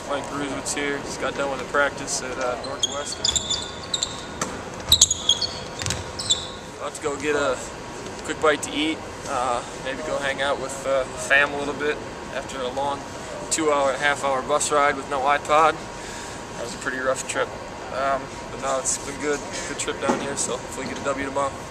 It's Mike Bruesewitz here. Just got done with a practice at Northwestern. About to go get a quick bite to eat. Maybe go hang out with fam a little bit after a long 2.5-hour bus ride with no iPod. That was a pretty rough trip. But no, it's been good. Good trip down here, so hopefully get a W tomorrow.